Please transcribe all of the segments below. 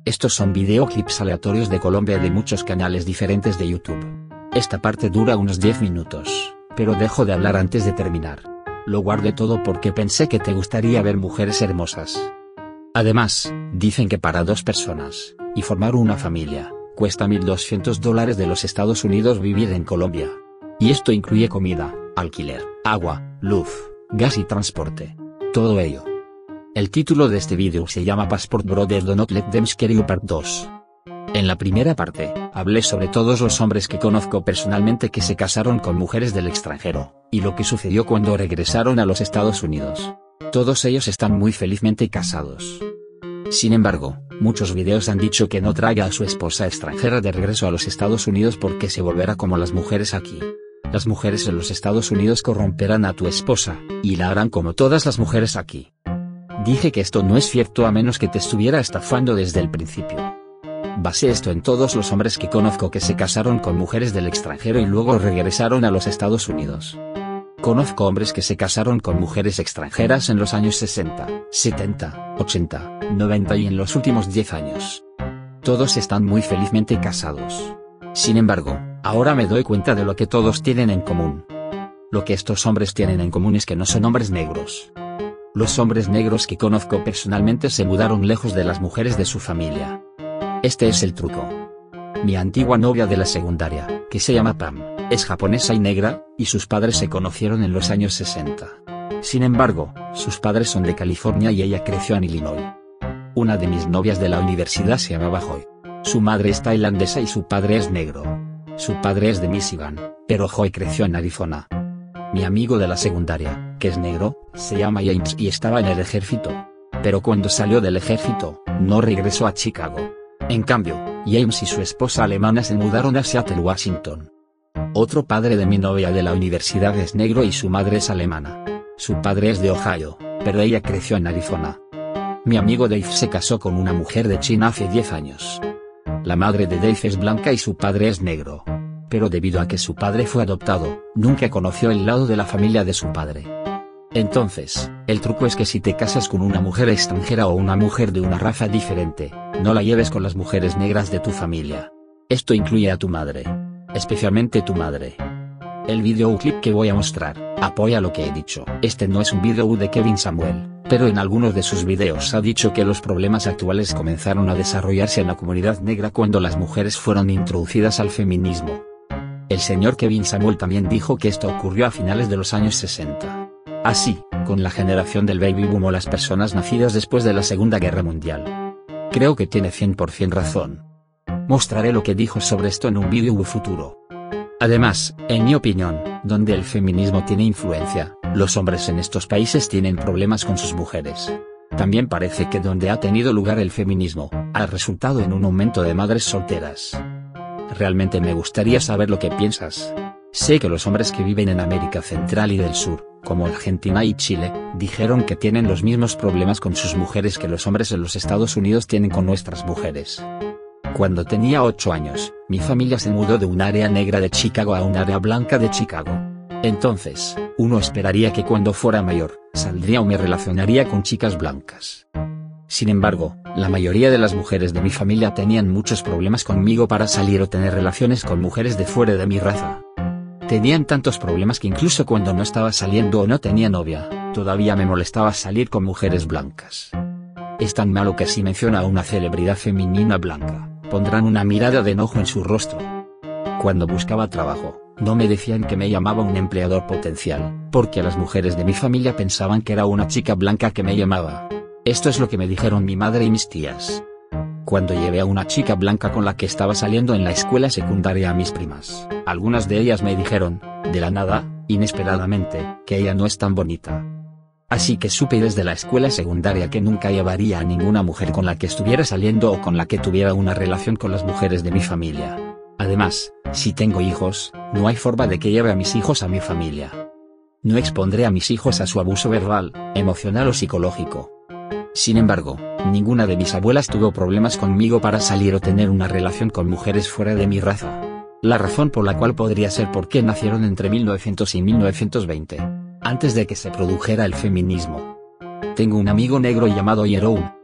Estos son videoclips aleatorios de Colombia y de muchos canales diferentes de YouTube. Esta parte dura unos 10 minutos, pero dejo de hablar antes de terminar. Lo guardé todo porque pensé que te gustaría ver mujeres hermosas. Además, dicen que para 2 personas, y formar una familia, cuesta $1.200 de los Estados Unidos vivir en Colombia. Y esto incluye comida, alquiler, agua, luz, gas y transporte. Todo ello. El título de este vídeo se llama Passport Brothers Do Not Let Them Scare You Part 2. En la primera parte, hablé sobre todos los hombres que conozco personalmente que se casaron con mujeres del extranjero, y lo que sucedió cuando regresaron a los Estados Unidos. Todos ellos están muy felizmente casados. Sin embargo, muchos videos han dicho que no traiga a su esposa extranjera de regreso a los Estados Unidos porque se volverá como las mujeres aquí. Las mujeres en los Estados Unidos corromperán a tu esposa, y la harán como todas las mujeres aquí. Dije que esto no es cierto a menos que te estuviera estafando desde el principio. Basé esto en todos los hombres que conozco que se casaron con mujeres del extranjero y luego regresaron a los Estados Unidos. Conozco hombres que se casaron con mujeres extranjeras en los años 60, 70, 80, 90 y en los últimos 10 años. Todos están muy felizmente casados. Sin embargo, ahora me doy cuenta de lo que todos tienen en común. Lo que estos hombres tienen en común es que no son hombres negros. Los hombres negros que conozco personalmente se mudaron lejos de las mujeres de su familia. Este es el truco. Mi antigua novia de la secundaria, que se llama Pam, es japonesa y negra, y sus padres se conocieron en los años 60. Sin embargo, sus padres son de California y ella creció en Illinois. Una de mis novias de la universidad se llamaba Joy. Su madre es tailandesa y su padre es negro. Su padre es de Michigan, pero Joy creció en Arizona. Mi amigo de la secundaria, que es negro, se llama James y estaba en el ejército. Pero cuando salió del ejército, no regresó a Chicago. En cambio, James y su esposa alemana se mudaron a Seattle, Washington. Otro padre de mi novia de la universidad es negro y su madre es alemana. Su padre es de Ohio, pero ella creció en Arizona. Mi amigo Dave se casó con una mujer de China hace 10 años. La madre de Dave es blanca y su padre es negro. Pero debido a que su padre fue adoptado, nunca conoció el lado de la familia de su padre. Entonces, el truco es que si te casas con una mujer extranjera o una mujer de una raza diferente, no la lleves con las mujeres negras de tu familia. Esto incluye a tu madre. Especialmente tu madre. El videoclip que voy a mostrar, apoya lo que he dicho. Este no es un video de Kevin Samuel, pero en algunos de sus videos ha dicho que los problemas actuales comenzaron a desarrollarse en la comunidad negra cuando las mujeres fueron introducidas al feminismo. El señor Kevin Samuel también dijo que esto ocurrió a finales de los años 60. Así, con la generación del baby boom o las personas nacidas después de la Segunda Guerra Mundial. Creo que tiene 100% razón. Mostraré lo que dijo sobre esto en un vídeo futuro. Además, en mi opinión, donde el feminismo tiene influencia, los hombres en estos países tienen problemas con sus mujeres. También parece que donde ha tenido lugar el feminismo, ha resultado en un aumento de madres solteras. Realmente me gustaría saber lo que piensas. Sé que los hombres que viven en América Central y del Sur, como Argentina y Chile, dijeron que tienen los mismos problemas con sus mujeres que los hombres en los Estados Unidos tienen con nuestras mujeres. Cuando tenía 8 años, mi familia se mudó de un área negra de Chicago a un área blanca de Chicago. Entonces, uno esperaría que cuando fuera mayor, saldría o me relacionaría con chicas blancas. Sin embargo, la mayoría de las mujeres de mi familia tenían muchos problemas conmigo para salir o tener relaciones con mujeres de fuera de mi raza. Tenían tantos problemas que incluso cuando no estaba saliendo o no tenía novia, todavía me molestaba salir con mujeres blancas. Es tan malo que si menciona a una celebridad femenina blanca, pondrán una mirada de enojo en su rostro. Cuando buscaba trabajo, no me decían que me llamaba un empleador potencial, porque las mujeres de mi familia pensaban que era una chica blanca que me llamaba. Esto es lo que me dijeron mi madre y mis tías. Cuando llevé a una chica blanca con la que estaba saliendo en la escuela secundaria a mis primas, algunas de ellas me dijeron, de la nada, inesperadamente, que ella no es tan bonita. Así que supe desde la escuela secundaria que nunca llevaría a ninguna mujer con la que estuviera saliendo o con la que tuviera una relación con las mujeres de mi familia. Además, si tengo hijos, no hay forma de que lleve a mis hijos a mi familia. No expondré a mis hijos a su abuso verbal, emocional o psicológico. Sin embargo, ninguna de mis abuelas tuvo problemas conmigo para salir o tener una relación con mujeres fuera de mi raza. La razón por la cual podría ser porque nacieron entre 1900 y 1920, antes de que se produjera el feminismo. Tengo un amigo negro llamado Jerome.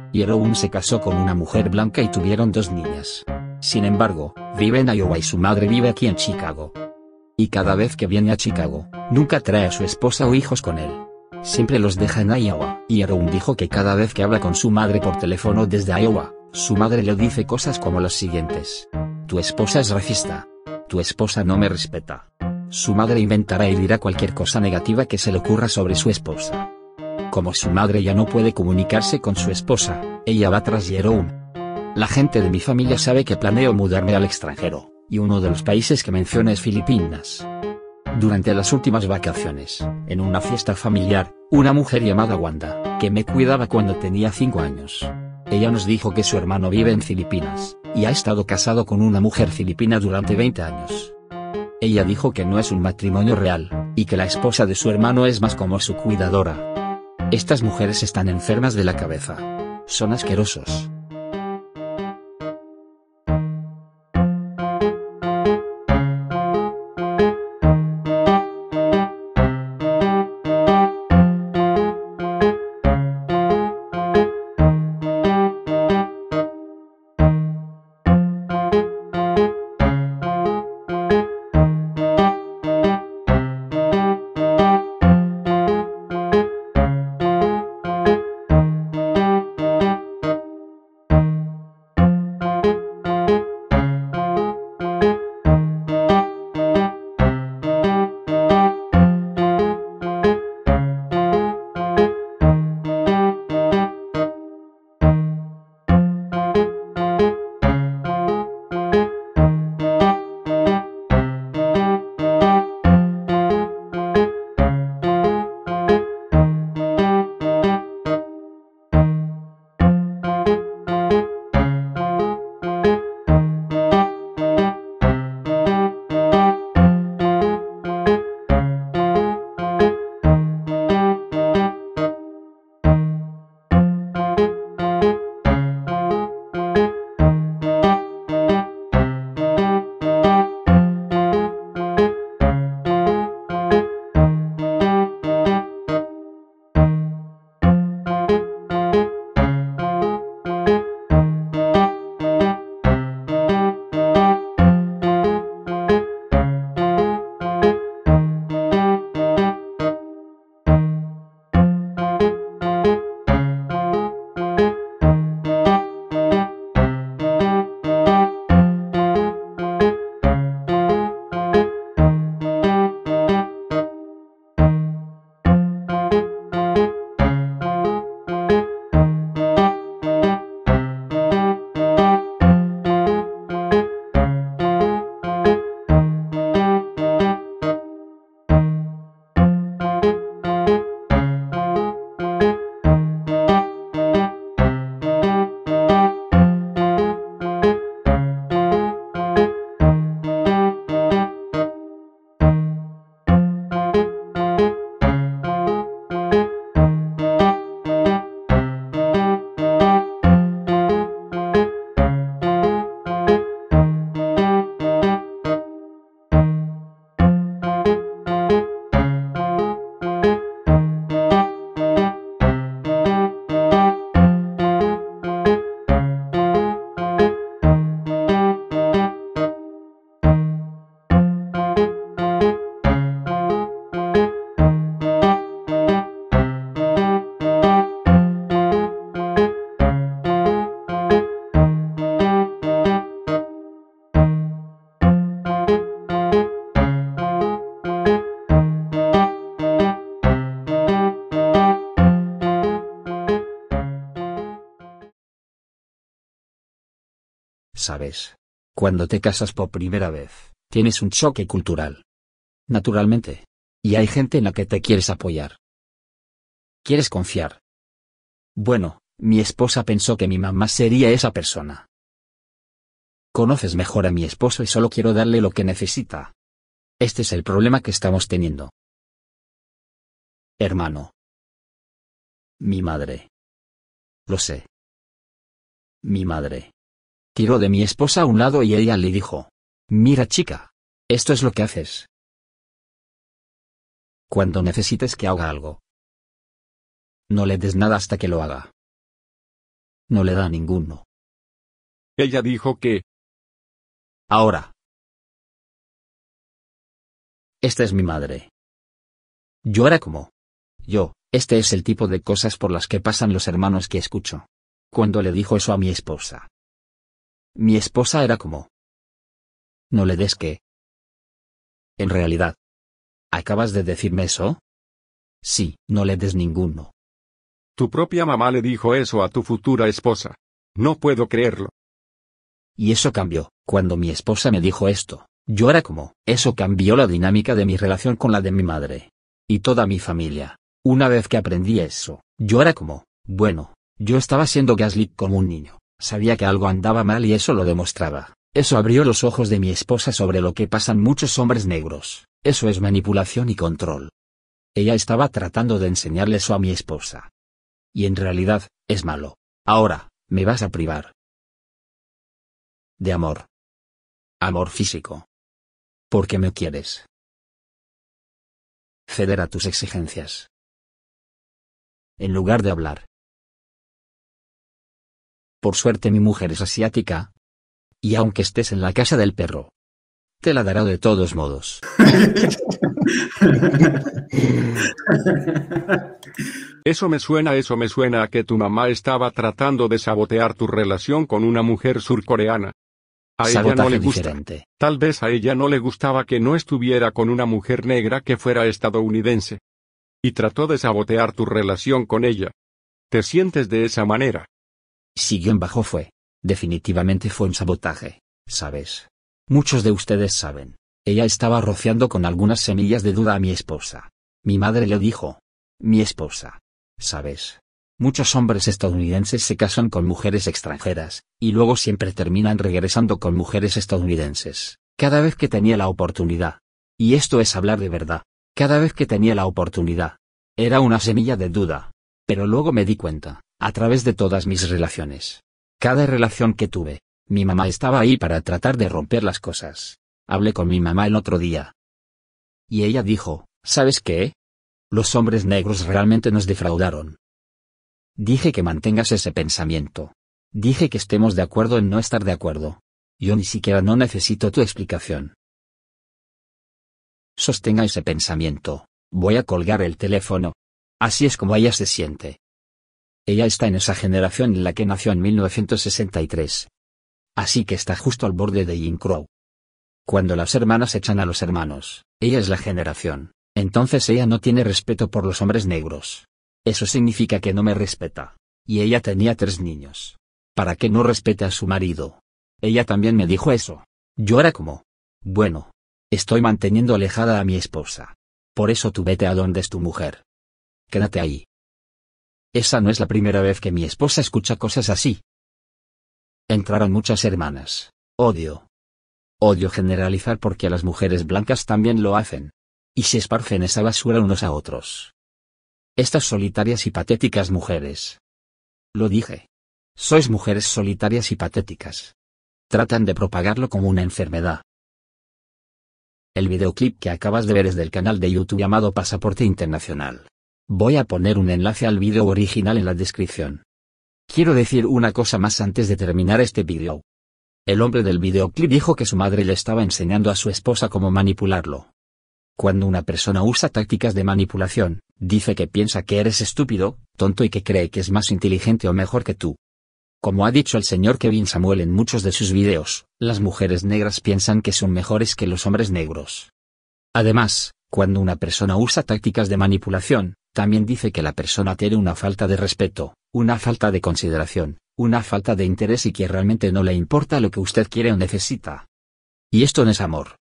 Yeroun se casó con una mujer blanca y tuvieron 2 niñas. Sin embargo, vive en Iowa y su madre vive aquí en Chicago. Y cada vez que viene a Chicago, nunca trae a su esposa o hijos con él. Siempre los deja en Iowa. Yeroun dijo que cada vez que habla con su madre por teléfono desde Iowa, su madre le dice cosas como las siguientes: tu esposa es racista. Tu esposa no me respeta. Su madre inventará y dirá cualquier cosa negativa que se le ocurra sobre su esposa. Como su madre ya no puede comunicarse con su esposa, ella va tras Yeroun. La gente de mi familia sabe que planeo mudarme al extranjero, y uno de los países que menciona es Filipinas. Durante las últimas vacaciones, en una fiesta familiar, una mujer llamada Wanda, que me cuidaba cuando tenía 5 años. Ella nos dijo que su hermano vive en Filipinas, y ha estado casado con una mujer filipina durante 20 años. Ella dijo que no es un matrimonio real, y que la esposa de su hermano es más como su cuidadora. Estas mujeres están enfermas de la cabeza. Son asquerosos. ¿Sabes? Cuando te casas por primera vez, tienes un choque cultural. Naturalmente. Y hay gente en la que te quieres apoyar. Quieres confiar. Bueno, mi esposa pensó que mi mamá sería esa persona. Conoces mejor a mi esposo y solo quiero darle lo que necesita. Este es el problema que estamos teniendo. Hermano. Mi madre. Lo sé. Mi madre. Tiró de mi esposa a un lado y ella le dijo: mira chica, esto es lo que haces. Cuando necesites que haga algo, no le des nada hasta que lo haga. No le da ninguno. Ella dijo que... Ahora. Esta es mi madre. Yo era como... Este es el tipo de cosas por las que pasan los hermanos que escucho. Cuando le dijo eso a mi esposa. Mi esposa era como... No le des que... En realidad. ¿Acabas de decirme eso? Sí, no le des ninguno. Tu propia mamá le dijo eso a tu futura esposa. No puedo creerlo. Y eso cambió, cuando mi esposa me dijo esto. Yo era como... Eso cambió la dinámica de mi relación con la de mi madre. Y toda mi familia. Una vez que aprendí eso, yo era como... Bueno, yo estaba siendo gaslit como un niño. Sabía que algo andaba mal y eso lo demostraba. Eso abrió los ojos de mi esposa sobre lo que pasan muchos hombres negros. Eso es manipulación y control. Ella estaba tratando de enseñarle eso a mi esposa. Y en realidad, es malo. Ahora, me vas a privar de amor. Amor físico. ¿Por qué me quieres? Ceder a tus exigencias. En lugar de hablar. Por suerte mi mujer es asiática. Y aunque estés en la casa del perro, te la dará de todos modos. Eso me suena a que tu mamá estaba tratando de sabotear tu relación con una mujer surcoreana. A ella no Sabotaje le gusta. diferente. Tal vez a ella no le gustaba que no estuviera con una mujer negra que fuera estadounidense. Y trató de sabotear tu relación con ella. ¿Te sientes de esa manera? Siguió en bajo fue. Definitivamente fue un sabotaje, ¿sabes? Muchos de ustedes saben. Ella estaba rociando con algunas semillas de duda a mi esposa. Mi madre le dijo. Mi esposa. ¿Sabes? Muchos hombres estadounidenses se casan con mujeres extranjeras, y luego siempre terminan regresando con mujeres estadounidenses, cada vez que tenía la oportunidad. Y esto es hablar de verdad. Cada vez que tenía la oportunidad. Era una semilla de duda. Pero luego me di cuenta, a través de todas mis relaciones. Cada relación que tuve, mi mamá estaba ahí para tratar de romper las cosas. Hablé con mi mamá el otro día. Y ella dijo, ¿sabes qué? Los hombres negros realmente nos defraudaron. Dije que mantengas ese pensamiento. Dije que estemos de acuerdo en no estar de acuerdo. Yo ni siquiera no necesito tu explicación. Sostenga ese pensamiento. Voy a colgar el teléfono. Así es como ella se siente. Ella está en esa generación en la que nació en 1963. Así que está justo al borde de Jim Crow. Cuando las hermanas echan a los hermanos, ella es la generación. Entonces ella no tiene respeto por los hombres negros. Eso significa que no me respeta. Y ella tenía 3 niños. ¿Para qué no respete a su marido? Ella también me dijo eso. Yo era como... Bueno. Estoy manteniendo alejada a mi esposa. Por eso tú vete a donde es tu mujer. Quédate ahí. Esa no es la primera vez que mi esposa escucha cosas así. Entraron muchas hermanas. Odio. Odio generalizar porque las mujeres blancas también lo hacen. Y se esparcen esa basura unos a otros. Estas solitarias y patéticas mujeres. Lo dije. Sois mujeres solitarias y patéticas. Tratan de propagarlo como una enfermedad. El videoclip que acabas de ver es del canal de YouTube llamado Pasaporte Internacional. Voy a poner un enlace al video original en la descripción. Quiero decir una cosa más antes de terminar este video. El hombre del videoclip dijo que su madre le estaba enseñando a su esposa cómo manipularlo. Cuando una persona usa tácticas de manipulación, dice que piensa que eres estúpido, tonto y que cree que es más inteligente o mejor que tú. Como ha dicho el señor Kevin Samuel en muchos de sus videos, las mujeres negras piensan que son mejores que los hombres negros. Además, cuando una persona usa tácticas de manipulación, también dice que la persona tiene una falta de respeto, una falta de consideración, una falta de interés y que realmente no le importa lo que usted quiere o necesita. Y esto no es amor.